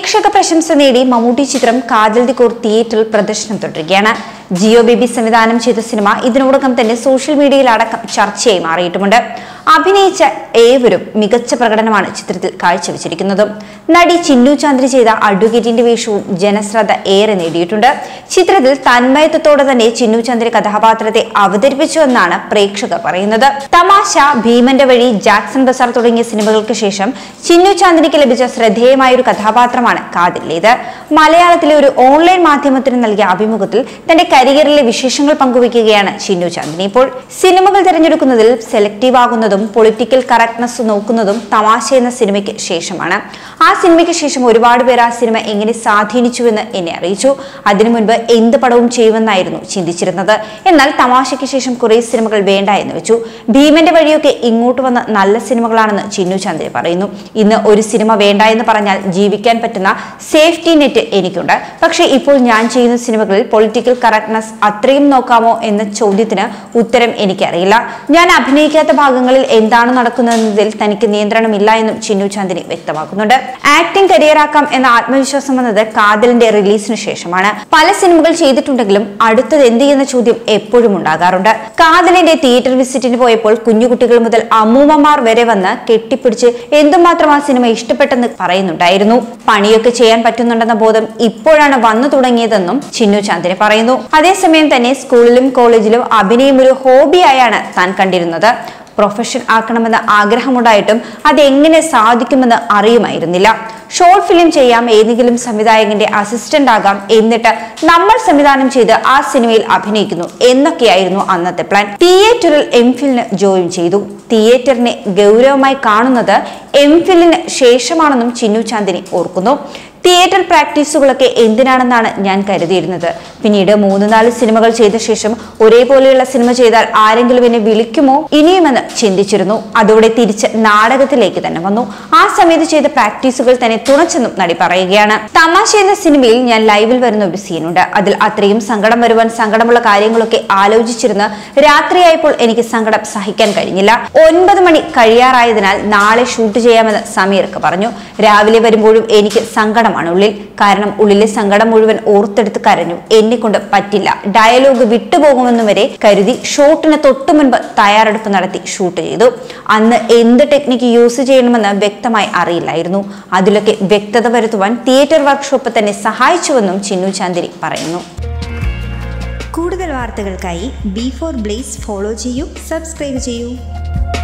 പ്രേക്ഷക പ്രശംസ നേടി മമ്മൂട്ടി ചിത്രം കാതൽ ദി കോർ തിയേറ്ററിൽ പ്രദർശനം തുടരുകയാണ്. ജിയോ ബേബി സംവിധാനം ചെയ്ത സിനിമ ഇതിനോടകം തന്നെ സോഷ്യൽ മീഡിയയിൽ അടക്കം ചർച്ചയായി മാറിയിട്ടുമുണ്ട്. അഭിനയിച്ച ഏവരും മികച്ച പ്രകടനമാണ് ചിത്രത്തിൽ കാഴ്ചവെച്ചിരിക്കുന്നത്. നടി ചിന്നു ചാന്ദ്രി ചെയ്ത അഡ്വക്കേറ്റിന്റെ വേഷവും ജനശ്രദ്ധ ഏറെ നേടിയിട്ടുണ്ട്. ചിത്രത്തിൽ തന്മയത്വത്തോടെ തന്നെ ചിന്നു ചാന്ദ്രി കഥാപാത്രത്തെ അവതരിപ്പിച്ചുവെന്നാണ് പ്രേക്ഷകർ പറയുന്നത്. തമാശ, ഭീമന്റെ വഴി, ജാക്സൺ ബസാർ തുടങ്ങിയ സിനിമകൾക്ക് ശേഷം ചിന്നു ചാന്ദ്രിക്ക് ലഭിച്ച ശ്രദ്ധേയമായ ഒരു കഥാപാത്രമാണ് കാതിലേത്. മലയാളത്തിലെ ഒരു ഓൺലൈൻ മാധ്യമത്തിന് നൽകിയ അഭിമുഖത്തിൽ തന്റെ കരിയറിലെ വിശേഷങ്ങൾ പങ്കുവയ്ക്കുകയാണ് ചിന്നു ചാന്ദ്രി. ഇപ്പോൾ സിനിമകൾ തിരഞ്ഞെടുക്കുന്നതിൽ സെലക്റ്റീവ് ആകുന്നതും പൊളിറ്റിക്കൽ കറക്റ്റ്നെസ് നോക്കുന്നതും തമാശ എന്ന സിനിമയ്ക്ക് ശേഷമാണ്. ആ സിനിമയ്ക്ക് ശേഷം ഒരുപാട് പേർ ആ സിനിമ എങ്ങനെ സ്വാധീനിച്ചുവെന്ന് എന്നെ അറിയിച്ചു. അതിനു മുൻപ് എന്ത് പടവും ചെയ്യുമെന്നായിരുന്നു ചിന്തിച്ചിരുന്നത്. എന്നാൽ തമാശയ്ക്ക് ശേഷം കുറെ സിനിമകൾ വേണ്ട എന്ന് വെച്ചു. ഭീമന്റെ വഴിയൊക്കെ ഇങ്ങോട്ട് വന്ന നല്ല സിനിമകളാണെന്ന് ചിന്നു ചാന്ദ്രി പറയുന്നു. ഇന്ന് ഒരു സിനിമ വേണ്ട എന്ന് പറഞ്ഞാൽ ജീവിക്കാൻ പറ്റുന്ന സേഫ്റ്റി നെറ്റ് എനിക്കുണ്ട്. പക്ഷേ ഇപ്പോൾ ഞാൻ ചെയ്യുന്ന സിനിമകളിൽ പൊളിറ്റിക്കൽ കറക്റ്റ്നെസ് അത്രയും നോക്കാമോ എന്ന ചോദ്യത്തിന് ഉത്തരം എനിക്കറിയില്ല. ഞാൻ അഭിനയിക്കാത്ത ഭാഗങ്ങളിൽ എന്താണ് നടക്കുന്നതെന്നതിൽ തനിക്ക് നിയന്ത്രണമില്ല എന്നും ചിന്നു ചാന്ദ്രി വ്യക്തമാക്കുന്നുണ്ട്. ആക്ടിംഗ് കരിയറാക്കാം എന്ന ആത്മവിശ്വാസം വന്നത് കാതലിന്റെ റിലീസിന് ശേഷമാണ്. പല സിനിമകൾ ചെയ്തിട്ടുണ്ടെങ്കിലും അടുത്തത് എന്ത് എന്ന ചോദ്യം എപ്പോഴും ഉണ്ടാകാറുണ്ട്. കാതലിന്റെ തിയേറ്റർ വിസിറ്റിന് പോയപ്പോൾ കുഞ്ഞുകുട്ടികൾ മുതൽ അമ്മൂമ്മമാർ വരെ വന്ന് കെട്ടിപ്പിടിച്ച് എന്തുമാത്രം ആ സിനിമ ഇഷ്ടപ്പെട്ടെന്ന് പറയുന്നുണ്ടായിരുന്നു. പണിയൊക്കെ ചെയ്യാൻ പറ്റുന്നുണ്ടെന്ന ബോധം ഇപ്പോഴാണ് വന്നു തുടങ്ങിയതെന്നും ചിന്നു ചാന്ദ്രി പറയുന്നു. അതേസമയം തന്നെ സ്കൂളിലും കോളേജിലും അഭിനയം ഒരു ഹോബിയായാണ് താൻ കണ്ടിരുന്നത്. പ്രൊഫഷൻ ആക്കണമെന്ന ആഗ്രഹമുണ്ടായിട്ടും അതെങ്ങനെ സാധിക്കുമെന്ന് അറിയുമായിരുന്നില്ല. ഷോർട്ട് ഫിലിം ചെയ്യാം, ഏതെങ്കിലും സംവിധായകന്റെ അസിസ്റ്റന്റ് ആകാം, എന്നിട്ട് നമ്മൾ സംവിധാനം ചെയ്ത് ആ സിനിമയിൽ അഭിനയിക്കുന്നു എന്നൊക്കെയായിരുന്നു അന്നത്തെ പ്ലാൻ. തിയേറ്ററിൽ എംഫിലിന് ജോയിൻ ചെയ്തു. തിയേറ്ററിനെ ഗൗരവമായി കാണുന്നത് എംഫിലിന് ശേഷമാണെന്നും ചിന്നു ചാന്ദ്രി ഓർക്കുന്നു. തിയേറ്റർ പ്രാക്ടീസുകളൊക്കെ എന്തിനാണെന്നാണ് ഞാൻ കരുതിയിരുന്നത്. പിന്നീട് 3-4 സിനിമകൾ ചെയ്ത ശേഷം ഒരേപോലെയുള്ള സിനിമ ചെയ്താൽ ആരെങ്കിലും എന്നെ വിളിക്കുമോ ഇനിയുമെന്ന് ചിന്തിച്ചിരുന്നു. അതോടെ തിരിച്ച് നാടകത്തിലേക്ക് തന്നെ വന്നു. ആ സമയത്ത് ചെയ്ത പ്രാക്ടീസുകൾ തന്നെ തുണച്ചെന്നും നടി പറയുകയാണ്. തമാശ എന്ന സിനിമയിൽ ഞാൻ ലൈവിൽ വരുന്ന ഒരു സീനുണ്ട്. അതിൽ അത്രയും സങ്കടം വരുവാൻ സങ്കടമുള്ള കാര്യങ്ങളൊക്കെ ആലോചിച്ചിരുന്ന് രാത്രിയായപ്പോൾ എനിക്ക് സങ്കടം സഹിക്കാൻ കഴിഞ്ഞില്ല. 9 മണി കഴിയാറായതിനാൽ നാളെ ഷൂട്ട് ചെയ്യാമെന്ന് സമീർക്ക് പറഞ്ഞു. രാവിലെ വരുമ്പോഴും എനിക്ക് സങ്കടം ഉള്ളിൽ. കാരണം ഉള്ളിലെ സങ്കടം മുഴുവൻ ഓർത്തെടുത്ത് കരഞ്ഞു. എന്നെ കൊണ്ട് പറ്റില്ല, ഡയലോഗ് വിട്ടുപോകുമെന്നും വരെ കരുതി ഷൂട്ടിന് തൊട്ടു മുൻപ് തയ്യാറെടുപ്പ് നടത്തി ഷൂട്ട് ചെയ്തു. അന്ന് എന്ത് ടെക്നിക്ക് യൂസ് ചെയ്യണമെന്ന് വ്യക്തമായി അറിയില്ലായിരുന്നു. അതിലൊക്കെ വ്യക്തത വരുത്തുവാൻ തിയേറ്റർ വർക്ക്ഷോപ്പ് തന്നെ സഹായിച്ചുവെന്നും ചിന്നു ചാന്ദ്രി പറയുന്നു. കൂടുതൽ വാർത്തകൾക്കായി B4 Blaze ഫോളോ ചെയ്യൂ, സബ്സ്ക്രൈബ് ചെയ്യൂ.